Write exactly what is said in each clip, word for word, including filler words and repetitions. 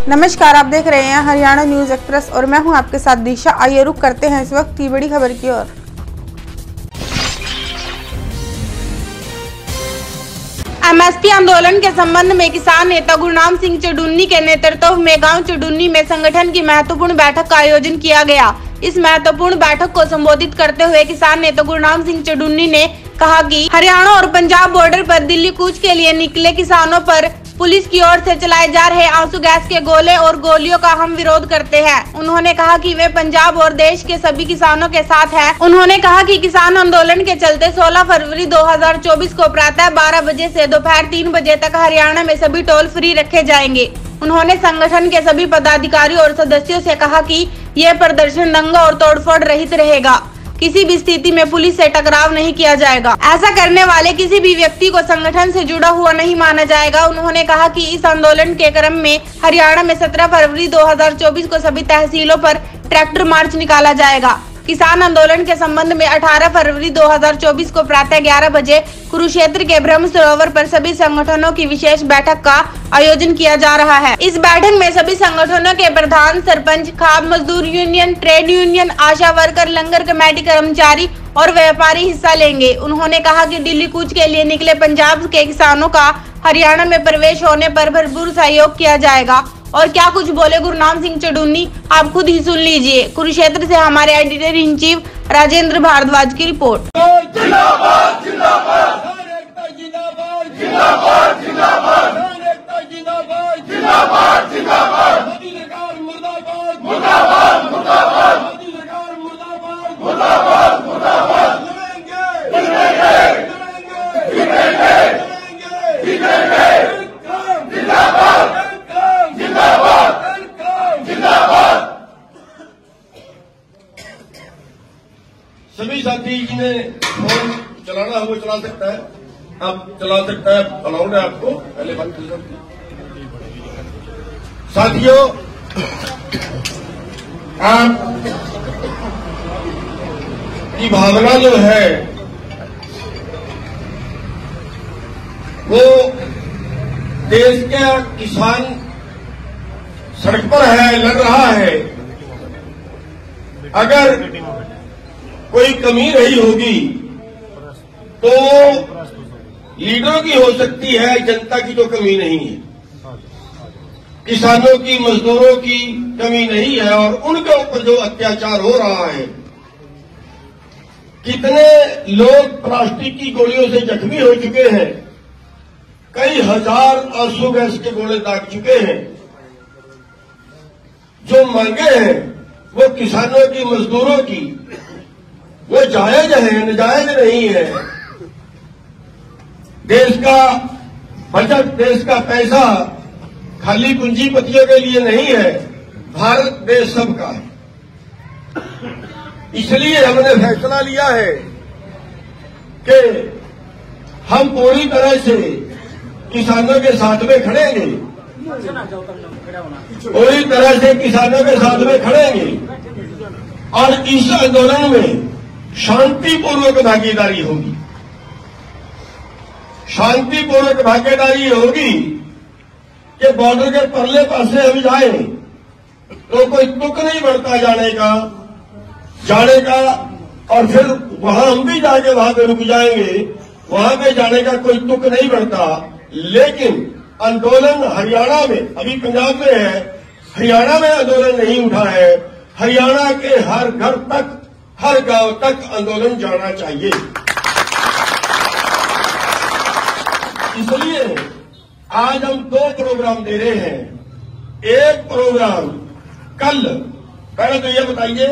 नमस्कार, आप देख रहे हैं हरियाणा न्यूज एक्सप्रेस और मैं हूं आपके साथ दिशा। आइए रुक करते हैं इस वक्त की बड़ी खबर की ओर। एमएसपी आंदोलन के संबंध में किसान नेता गुरनाम सिंह चुडुन्नी के नेतृत्व में गांव चुडुन्नी में संगठन की महत्वपूर्ण बैठक का आयोजन किया गया। इस महत्वपूर्ण बैठक को संबोधित करते हुए किसान नेता गुरनाम सिंह चुडुन्नी ने कहा कि हरियाणा और पंजाब बॉर्डर पर दिल्ली कूच के लिए निकले किसानों पर पुलिस की ओर से चलाए जा रहे आंसू गैस के गोले और गोलियों का हम विरोध करते हैं। उन्होंने कहा कि वे पंजाब और देश के सभी किसानों के साथ हैं। उन्होंने कहा कि किसान आंदोलन के चलते सोलह फरवरी दो हज़ार चौबीस को प्रातः बारह बजे से दोपहर तीन बजे तक हरियाणा में सभी टोल फ्री रखे जाएंगे। उन्होंने संगठन के सभी पदाधिकारियों और सदस्यों से कहा कि यह प्रदर्शन दंगा और तोड़फोड़ रहित रहेगा। किसी भी स्थिति में पुलिस से टकराव नहीं किया जाएगा। ऐसा करने वाले किसी भी व्यक्ति को संगठन से जुड़ा हुआ नहीं माना जाएगा। उन्होंने कहा कि इस आंदोलन के क्रम में हरियाणा में सत्रह फरवरी दो हज़ार चौबीस को सभी तहसीलों पर ट्रैक्टर मार्च निकाला जाएगा। किसान आंदोलन के संबंध में अठारह फरवरी दो हज़ार चौबीस को प्रातः ग्यारह बजे कुरुक्षेत्र के ब्रह्म सरोवर पर सभी संगठनों की विशेष बैठक का आयोजन किया जा रहा है। इस बैठक में सभी संगठनों के प्रधान, सरपंच, खाद मजदूर union, trade union, Asha worker, langar committee कर्मचारी और व्यापारी हिस्सा लेंगे। उन्होंने कहा कि दिल्ली कूच के लिए निकले पंजाब के किसानों का हरियाणा में प्रवेश होने पर भरपूर सहयोग किया जाएगा। और क्या कुछ बोले गुरनाम सिंह चुडुन्नी, आप खुद ही सुन लीजिए। कुरुक्षेत्र से हमारे editor in chief Rajendra Bhardwaj की रिपोर्ट। जिंदाबाद, जिंदाबाद, जिंदाबाद, जिंदाबाद, जिंदाबाद, जिंदाबाद, जिंदाबाद, जिंदाबाद, मोदी सरकार मुर्दाबाद, मुर्दाबाद, मुर्दाबाद, मोदी सरकार मुर्दाबाद, मुर्दाबाद, मुर्दाबाद, लड़ेंगे, लड़ेंगे, लड़ेंगे, लड़ेंगे, लड़ेंगे, जिंदाबाद, जिंदाबाद, जिंदाबाद। सभी साथी जिन्हें फोन चलाना है वो चला सकता है, आप चला सकता है, अलाउड है आपको। पहले बात कर सकते साथियों, आप की भावना जो है वो देश का किसान सड़क पर है, लड़ रहा है। अगर कोई कमी रही होगी तो लीडरों की हो सकती है, जनता की तो कमी नहीं है। किसानों की, मजदूरों की कमी नहीं है। और उनके ऊपर जो अत्याचार हो रहा है, कितने लोग प्लास्टिक की गोलियों से जख्मी हो चुके हैं, कई हजार आंसू गैस के गोले दाग चुके हैं। जो मांगे हैं वो किसानों की, मजदूरों की, वो जायज है, नाजायज नहीं है। देश का बजट, देश का पैसा खाली पूंजीपतियों के लिए नहीं है, भारत देश सबका है। इसलिए हमने फैसला लिया है कि हम पूरी तरह से किसानों के साथ में खड़ेंगे, पूरी तरह से किसानों के साथ में खड़ेंगे और इस आंदोलन में शांतिपूर्वक भागीदारी होगी। शांतिपूर्वक भागीदारी होगी कि बॉर्डर के परले पासे हम जाए तो कोई तुक नहीं बढ़ता जाने का जाने का और फिर वहां हम भी जाके वहां पे रुक जाएंगे, वहां पे जाने का कोई तुक नहीं बढ़ता। लेकिन आंदोलन हरियाणा में, अभी पंजाब में है, हरियाणा में आंदोलन नहीं उठा है। हरियाणा के हर घर तक, हर गांव तक आंदोलन जाना चाहिए। इसलिए आज हम दो प्रोग्राम दे रहे हैं। एक प्रोग्राम कल, पहले तो ये बताइए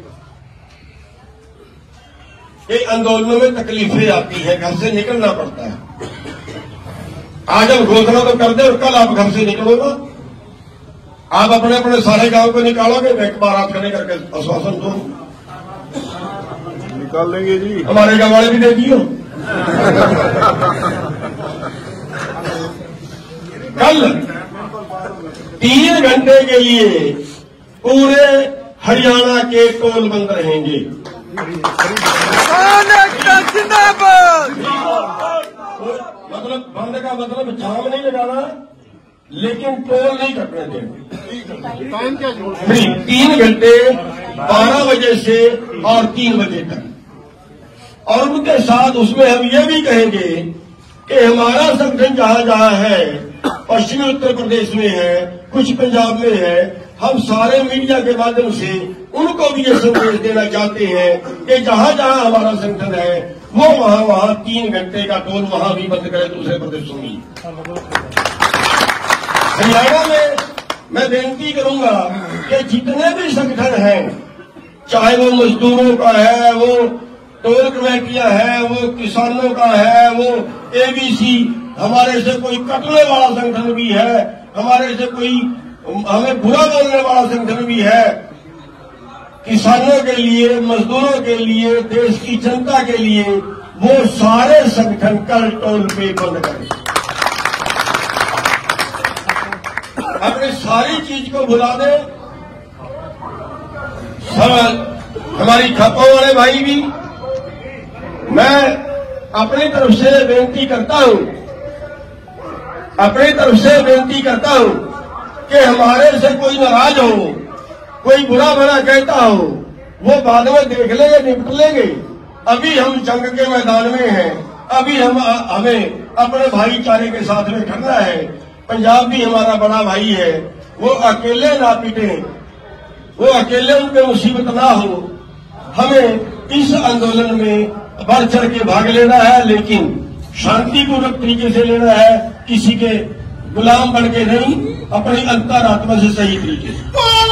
कि आंदोलनों में तकलीफें आती हैं, घर से निकलना पड़ता है। आज हम घोषणा तो कर दे और कल आप घर से निकलोगे, आप अपने अपने सारे गांव को निकालोगे, एक बार आप करने करके आश्वासन दो, निकाल लेंगे जी। हमारे गांव वाले भी दे दियो। कल तीन घंटे के लिए पूरे हरियाणा के टोल बंद रहेंगे। मतलब बंद का मतलब जाम नहीं लगाना, लेकिन टोल नहीं कटने देंगे। फ्री तीन घंटे बारह बजे से और तीन बजे तक। और उनके साथ उसमें हम ये भी कहेंगे कि हमारा संगठन जहां जहां है, पश्चिमी उत्तर प्रदेश में है, कुछ पंजाब में है, हम सारे मीडिया के माध्यम से उनको भी ये संदेश देना चाहते हैं कि जहां जहां हमारा संगठन है वो वहां वहां तीन घंटे का टोल वहां भी बंद करें दूसरे प्रदेशों में। हरियाणा में मैं बेनती करूंगा कि जितने भी संगठन हैं, चाहे वो मजदूरों का है, वो टोल कमेटियां है, वो किसानों का है, वो एबीसी, हमारे से कोई कटने वाला संगठन भी है, हमारे से कोई हमें बुरा बोलने वाला संगठन भी है, किसानों के लिए, मजदूरों के लिए, देश की जनता के लिए, वो सारे संगठन कल टोल पे बंद करें। अपनी सारी चीज को भुला दें। हमारी खापों वाले भाई भी, मैं अपनी तरफ से बेनती करता हूं अपनी तरफ से बेनती करता हूं कि हमारे से कोई नाराज हो, कोई बुरा भला कहता हो, वो बाद में देख लेंगे, निपट लेंगे। अभी हम जंग के मैदान में हैं, अभी हम हमें अपने भाईचारे के साथ में खड़ना है। पंजाब भी हमारा बड़ा भाई है, वो अकेले ना पिटे, वो अकेले उनपे मुसीबत ना हो। हमें इस आंदोलन में बढ़ चढ़ के भाग लेना है, लेकिन शांतिपूर्वक तरीके से लेना है, किसी के गुलाम बन के नहीं, अपनी अंतरात्मा से सही तरीके से।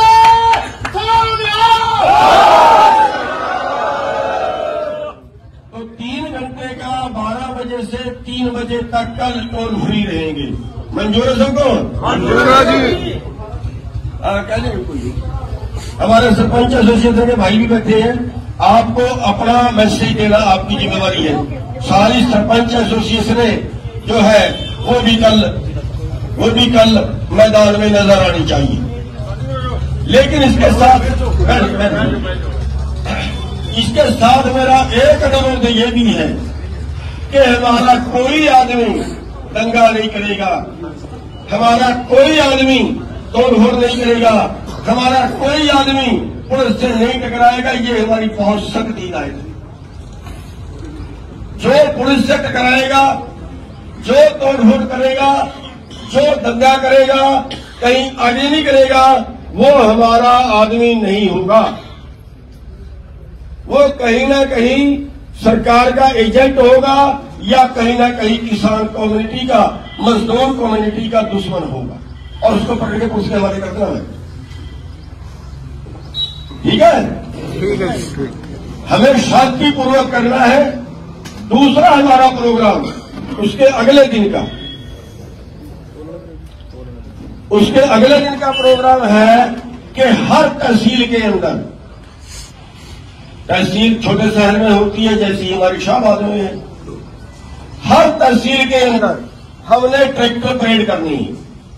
तो तीन घंटे का बारह बजे से तीन बजे तक कल टोल फ्री रहेंगे। मंजूर है सबको? मंजूर है जी। कहने कोई हमारे सरपंच एसोसिएशन के भाई भी बैठे हैं, आपको अपना मैसेज देना आपकी जिम्मेवारी है। सारी सरपंच एसोसिएशनें जो है वो भी कल वो भी कल मैदान में नजर आनी चाहिए। लेकिन इसके साथ इसके साथ मेरा एक अनुरोध ये भी है कि हमारा कोई आदमी दंगा नहीं करेगा, हमारा कोई आदमी तोड़फोड़ नहीं करेगा, हमारा कोई आदमी पुलिस से नहीं टकराएगा। ये हमारी बहुत सख्त हिदायत है। जो पुलिस से टकराएगा, जो तोड़फोड़ करेगा, जो दंगा करेगा, कहीं आगे नहीं करेगा, वो हमारा आदमी नहीं होगा। वो कहीं ना कहीं सरकार का एजेंट होगा या कहीं ना कहीं किसान कम्युनिटी का, मजदूर कम्युनिटी का दुश्मन होगा, और उसको पकड़ के पुलिस के हवाले कर देना है। ठीक है? ठीक है। हमें शांतिपूर्वक करना है। दूसरा हमारा प्रोग्राम उसके अगले दिन का उसके अगले दिन का प्रोग्राम है कि हर तहसील के अंदर, तहसील छोटे शहर में होती है जैसी हमारी शाहबाद में है, हर तहसील के अंदर हमने ट्रैक्टर परेड करनी है।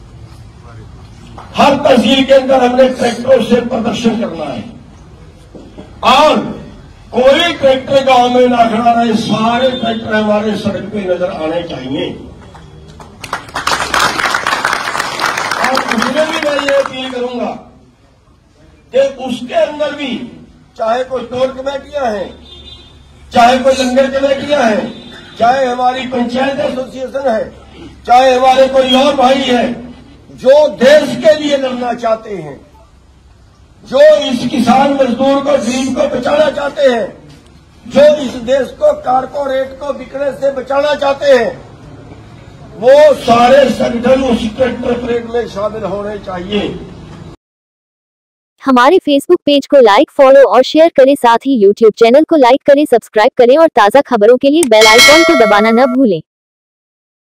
हर तहसील के अंदर हमने ट्रैक्टरों से प्रदर्शन करना है, और कोई ट्रैक्टर गांव में ना खड़ा रहे, सारे ट्रैक्टर हमारे सड़क पे नजर आने चाहिए। और उसमें भी मैं ये अपील करूंगा कि उसके अंदर भी चाहे कोई टोल कमेटियां हैं, चाहे कोई लंगर कमेटियां हैं, चाहे हमारी पंचायत एसोसिएशन है, चाहे हमारे कोई और भाई है जो देश के लिए लड़ना चाहते हैं, जो इस किसान मजदूर को, गरीब को बचाना चाहते हैं, जो इस देश को कारपोरेट को बिकने से बचाना चाहते हैं, वो सारे संगठन उस ट्रैक्टर परेड में शामिल होने चाहिए। हमारे फेसबुक पेज को लाइक, फॉलो और शेयर करें। साथ ही यूट्यूब चैनल को लाइक करें, सब्सक्राइब करें और ताज़ा खबरों के लिए बेल आइकॉन को दबाना न भूलें।